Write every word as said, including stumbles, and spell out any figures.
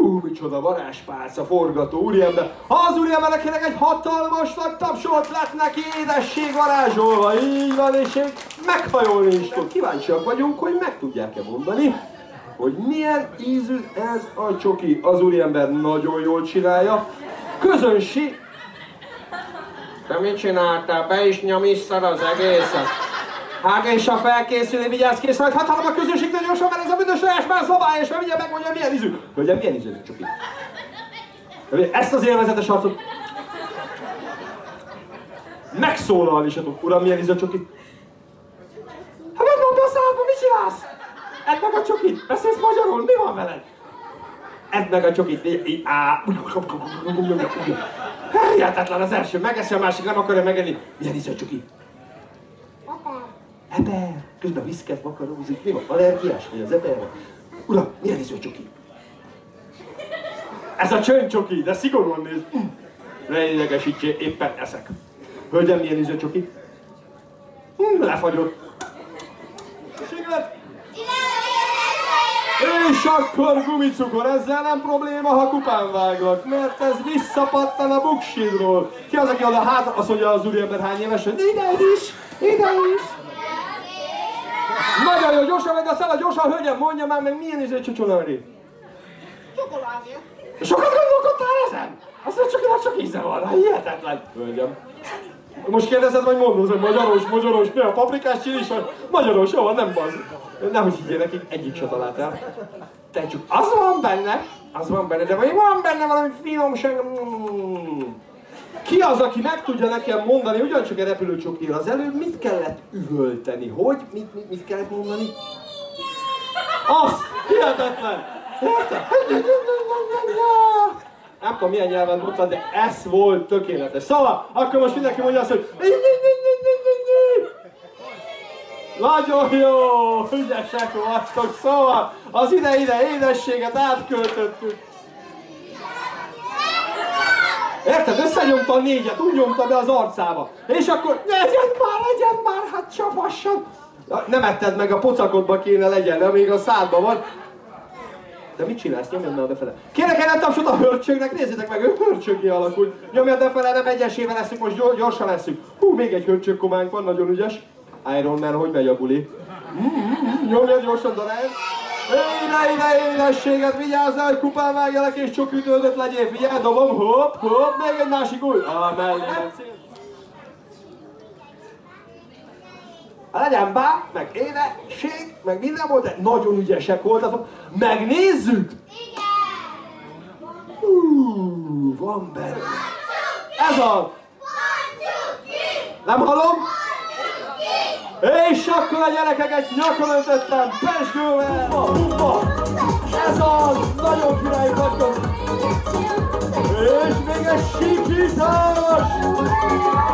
Hú, micsoda varázspálca forgató úriember. Ha az úriembernek kérek egy hatalmas nagy tapsolt lett neki édesség varázsolva. Így van, és én meghajolni is tud. Kíváncsiak vagyunk, hogy meg tudják-e mondani, hogy milyen ízű ez a csoki. Az úriember nagyon jól csinálja. Közönség... Te mit csináltál? Be is nyomisszad az egészet. Hát és ha felkészülni, vigyázz kész, majd hát hanem a közönség nagyon gyorsan, mert ez a büdös tojás már szabály, és mindjárt megmondja, milyen ízű. Hölgyem, milyen ízű ez a csoki? Ezt az élvezetes arcot... Megszólalni se tud. Uram, milyen ízű a csoki? Hát meg van be a szádba, mit csinálsz? Edd meg a csokit! Beszélsz magyarul? Mi van veled? Edd meg a csokit! Hihetetlen az első, megeszi, a másik nem akarja megenni. Milyen ízű a csoki? Eper! Közben viszket makarózik. Mi van? Allergiás vagy az eperre? Uram, milyen ízű a csoki? Ez a csöndcsoki, de szigorúan néz. Ne idegesítsél, éppen eszek. Hölgyem, milyen ízű a csoki? Hm, lefagyott. Siglet! És akkor gumicukor, ezzel nem probléma, ha kupán váglak, mert ez visszapattan a buksidról. Ki az, aki oda hátra, azt mondja az úriember hány éves, hogy ide is, ide is. Nagyon jó, gyorsan vedd a szelet, gyorsan, hölgyem, mondja már meg, milyen ízű csokoládé? Csokoládé. Sokat gondolkodtál ezen? Azt mondja, csak csak íze van, hihetetlen. Hölgyem. Most kérdezed, vagy mondod, hogy magyaros, magyaros, mi a paprikás csilis, vagy magyaros, jó, nem baz. Nehogy higgyél nekik, egyik se találtál. Te csak az van benne, az van benne, de vagy van benne valami finomság. Mm. Ki az, aki meg tudja nekem mondani, ugyancsak egy repülőcsokira az előbb, mit kellett üvölteni? Hogy? Mit, mit, mit kellett mondani? Azt! Hihetetlen! Érted? Nem tudom milyen nyelven mondtad, de ez volt tökéletes. Szóval, akkor most mindenki mondja azt, hogy nagyon jó! Ügyesek vagytok, szóval az ide-ide édességet átköltöttük. Érted? Összenyomta a négyet, úgy nyomta be az arcába. És akkor legyen már, legyen már, hát csapasson! Nem etted meg, a pocakodba kéne legyen, de még a szádban van. De mit csinálsz? Nyomjad már befele. Kérek egy tapsot a hörcsögnek, nézzétek meg, ő hörcsögé alakult. Nyomjad befele, nem egyesével leszünk, most gyorsan leszünk. Hú, még egy hörcsögkománk van, nagyon ügyes. Iron Man, hogy megy a buli? Mm-hmm, nyomjad gyorsan, Darán. Ide, ide, édességet, vigyázzál, hogy kupán vágjalak és csokütődött legyél, figyelj, dobom, hopp, hopp, még egy másik új. Ah, mellé. Legyen bá, meg édesség, meg minden volt, de nagyon ügyesek voltatok. Megnézzük! Igen! Hú, van benne. Ez az! Nem hallom? És akkor a gyerekeket nyakon öntöttem, pezsgővel, a húpa! Ez az! Nagyon király vagyok! És még egy sikítás!